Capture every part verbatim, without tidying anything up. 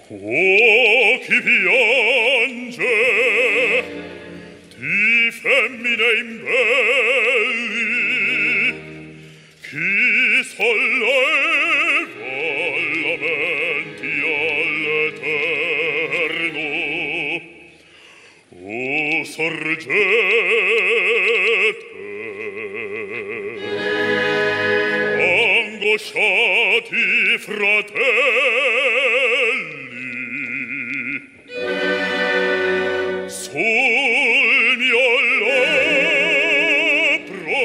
Oh, chi piange di femmine imbelli, chi solleva lamenti all'Eterno. O sorgete angosciati fratelli, sul mio labbro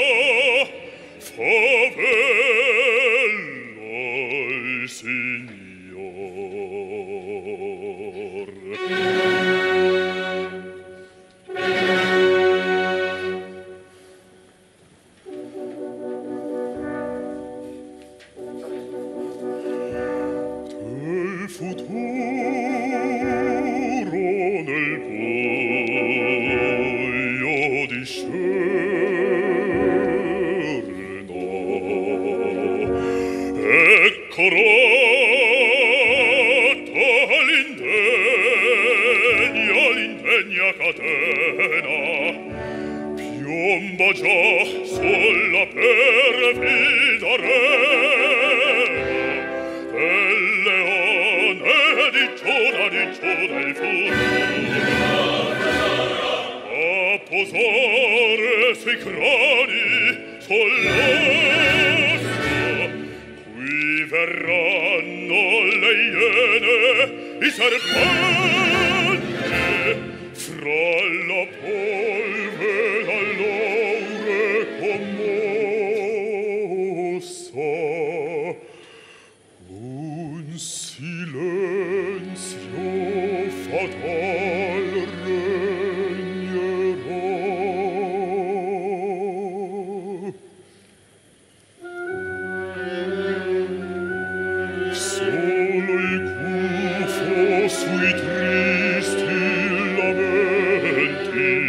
favella il Signor. Del futuro nel buio discerno, ecco rotta l'indegna, l'indegna catena, piomba già sulla perfida rena del leone di Giuda, di Giuda il futuro. A posare sui crani sull'osso, qui verranno le iene, i serpenti, fra la polve dall'aure commossa. Un silenzio fatal regnerà. Solo il gufo sui tristi lamenti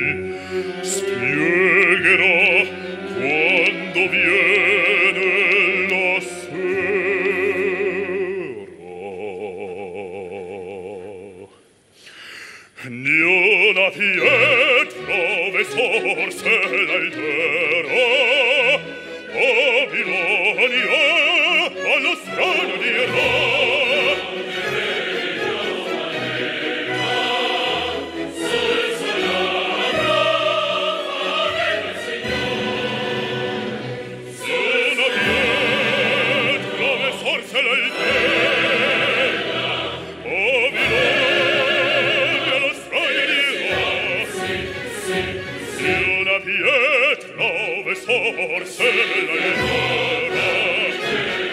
spiegherà quando viene la sera. Niuna pietra ve sorse l'altera, Babilonia allo strano dirà. Niuna pietra ve sorse l'altera, Babilonia allo strano dirà. Niuna pietra ve sorse l'altera,